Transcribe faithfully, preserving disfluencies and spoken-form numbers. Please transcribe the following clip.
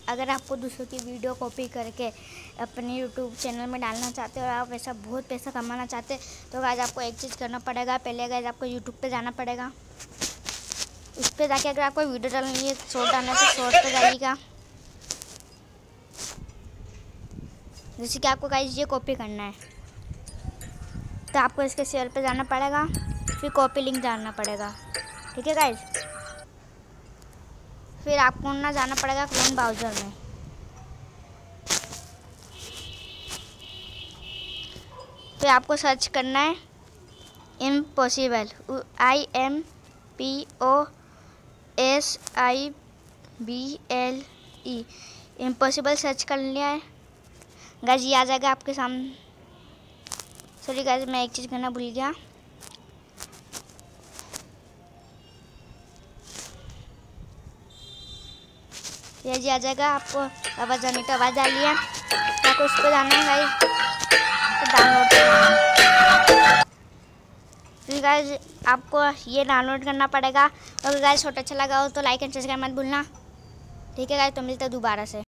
अगर आपको दूसरों की वीडियो कॉपी करके अपने यूट्यूब चैनल में डालना चाहते हो और आप ऐसा बहुत पैसा कमाना चाहते हैं तो गाइस आपको एक चीज़ करना पड़ेगा। पहले गाइस आपको यूट्यूब पे जाना पड़ेगा। उस पर जाके अगर आपको वीडियो डालनी है, शॉर्ट डालना है तो शॉर्ट पे जाइएगा। जैसे कि आपको गाइस ये कॉपी करना है तो आपको इसके शेयर पे जाना पड़ेगा, फिर कॉपी लिंक डालना पड़ेगा। ठीक है गाइस, फिर आपको ना जाना पड़ेगा क्रोम ब्राउज़र में। फिर आपको सर्च करना है impossible, I M P O S I B L E, impossible search कर लिया है गाइस, ये आ जाएगा आपके सामने। सॉरी गाइस, मैं एक चीज़ करना भूल गया। ये जी आ जाएगा। आपको आवाज़ आने तो आवाज़ आ लिया, आपको उस पर जाना है गाइस, तो डाउनलोड करना। फिर गाइस आपको ये डाउनलोड करना पड़ेगा। और गाइस छोटा अच्छा लगा हो तो लाइक एंड सब्सक्राइब मत भूलना। ठीक है गाइस, तो मिलते हैं दोबारा से।